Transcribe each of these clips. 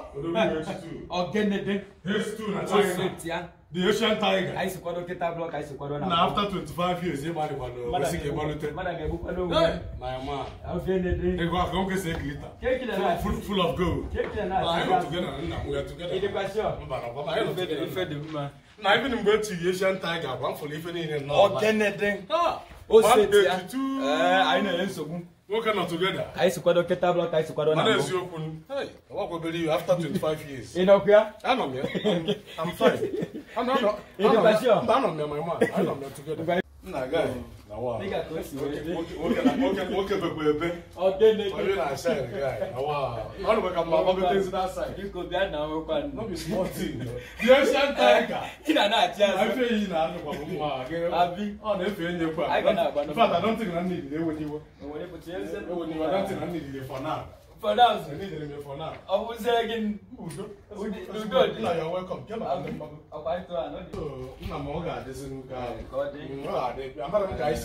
Ogenede. The Asian tiger. I see Quado Keta block, I see Quado. Now after 25 years, you might want to my man. Full of gold. We are together. Now even in both Asian tiger, one for living in Ogenede. I know so. What kind of together? I see Quado Keta block, I see Quado. Hey, what will believe you after 25 years? You know, I'm fine. I'm not my man. I don't know together. Nah, guy. Now, okay, I said, guy. Now, look at my things that side. You could be now, not be small thing. The Asian tiger. In an art, I feel you now. On if you're in your part. In fact, I don't think I need it when you were. When you were not, I need it for now. For now, I need it for now. I was saying, you're welcome. Come on. I'm this is I'm not guys.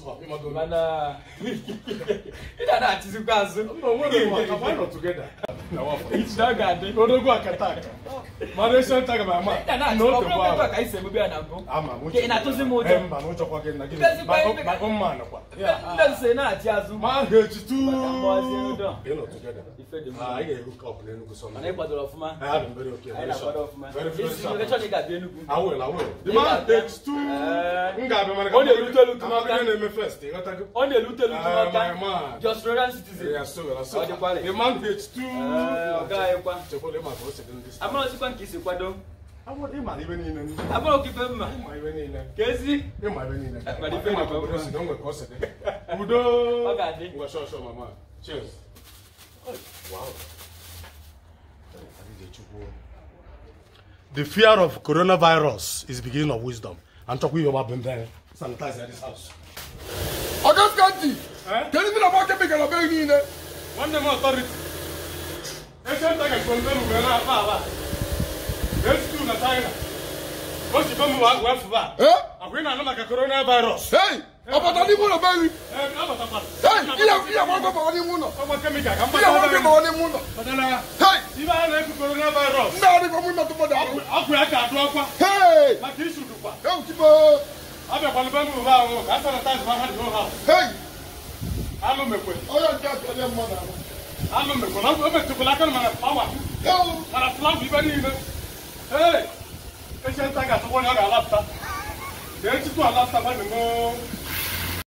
Why not together? It's not good. No, don't go attack. Malaysian tag my man. No, I say, maybe I'm okay, and I told him, my own man. Let's say, not just man, hurt you too. Together. I look up and look some. I have very okay. I will. The man takes two. Only a little just run citizen. The man takes two. I'm not going to kiss you. I want him even in. I'm not keep him. Casey, you might be in. But if you don't cost it, Udo, show my man. Cheers. Wow. The fear of coronavirus is the beginning of wisdom. I'm talking about them there. Sanitize at this house. August County. Tell me about the big and one name authority. Asian tiger from them who are not. Let's do the China. What's the bomb? What's that? I'm going to know like a coronavirus. Hey! About the moon, baby. Hey, you have one about the moon. I'm going to make a moon. Hey, you have a coronavirus. No, the woman not to put down. Hey, my kids should do what? don't keep on. I'm a bamboo house. That's what I house. Hey, I'm a make it. oh, you're just a mother. I'm a make it. I'm to black and man power. No, but I flung even in it. Hey, Asian tiger to one other laptop. There's two laptops.